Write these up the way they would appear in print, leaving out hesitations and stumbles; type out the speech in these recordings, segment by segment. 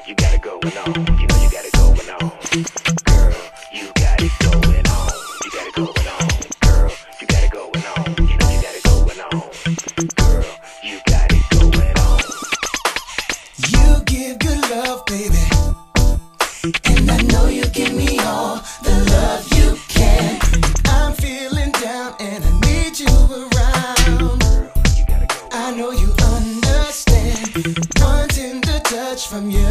you got it going on. You know you got it going on. Girl, you got it going on. You got it going on. Girl, you got it going on. You know you got it going on. Girl, you got it going on. You give good love, baby, and I know you give me all the love you can. I'm feeling down and I need you around. I know you understand, wanting to touch from you,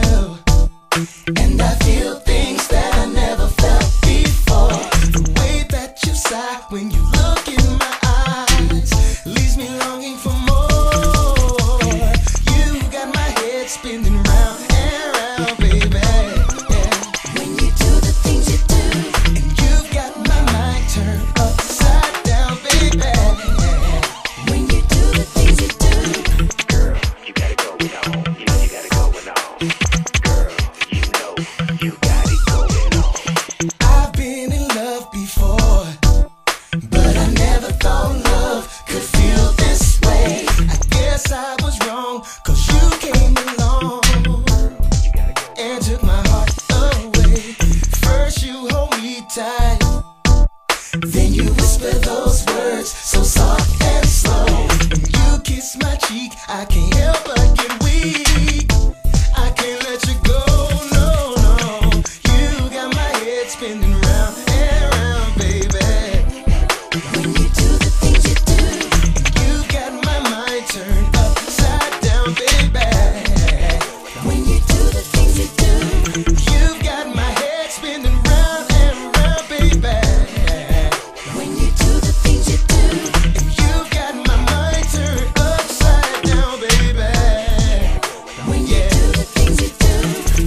and I feel things that I never felt before. The way that you sigh when you look in my eyes leaves me longing for more. You got my head spinning round and round, baby. When you do the things you do, and you've got my mind turned upside down, baby. When you do the things you do, girl, you got it going on. You know you got it going on. Girl, you know you got it going on. I've been in love before, but I never thought love could feel this way. I guess I was wrong, 'cause you came along and took my heart away. First you hold me tight, then you whisper those words so soft and slow. When you kiss my cheek, I can't help but get weak. I can't let you go, no, no. You got my head spinning round and round, baby. When you do the things you do, and you got my mind turned upside down, baby. When you do the things you do, you've got my head spinning round and round, baby. When you do the things you do, and you've got my mind turned upside down, baby. When you do the things you do,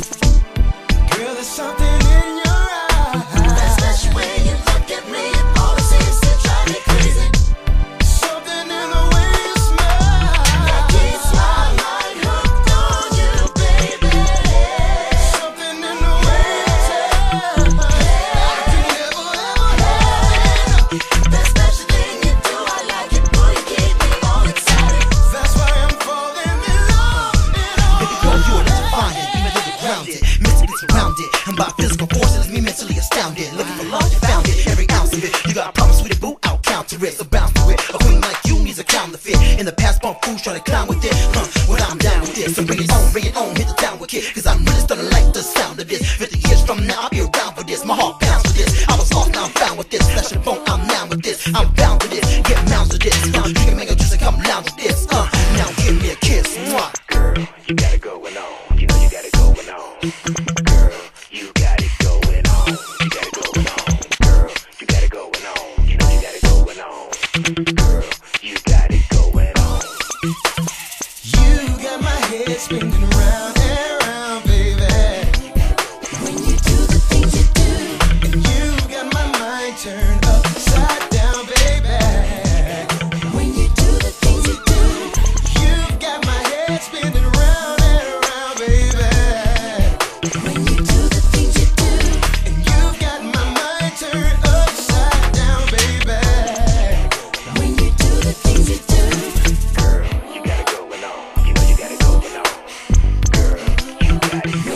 girl, there's something in your eyes. That special way you look at me, it always seems to drive me crazy. Something in the way you smile that keeps my mind hooked on you, baby. Something in the way you tell I can never ever have it. That special thing you do, I like it, boy, you keep me all excited. That's why I'm falling in love. Baby girl, you are electrifying, you mentally grounded, mentally surrounded, and by physical forces, leave me mentally astounded. Looking for love, you found it, every ounce of it. You got a promise, sweetie boo, I'll counter it, so bounce to it. A queen like you needs a counterfeit. In the past, bump fools trying to clown with it. Well, I'm down with this, so bring it on, hit the downward kick, 'cause I'm really starting to like the sound of this. 50 years from now, I'll be around for this. My heart pounds for this. I was lost, now I'm found with this. Flesh and bone, I'm down with this. I'm bound to this, get mounds to this. You can make a juice and come lounge with this. Now give me a kiss. Mwah. Girl, you got it going on. You know you got it going on. Girl, you got it going on. You got it going on. Girl, you got it going on. You know you got it going on. Girl, you got it going on. You got my head spinning round and round, baby. When you do the things you do, and you got my mind turned upside down, baby. When you do the things you do, you've got my head spinning round and round, baby. When you do the things you do, and you've got my mind turned upside down, baby. When you do the things you do, Girl, you got it going on. You know you got it going on. Girl, you got it